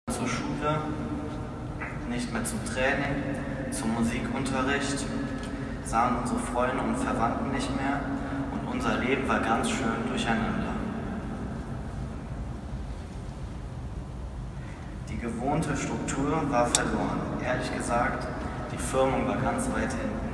Zur Schule, nicht mehr zum Training, zum Musikunterricht, sahen unsere Freunde und Verwandten nicht mehr und unser Leben war ganz schön durcheinander. Die gewohnte Struktur war verloren. Ehrlich gesagt, die Firmung war ganz weit hinten.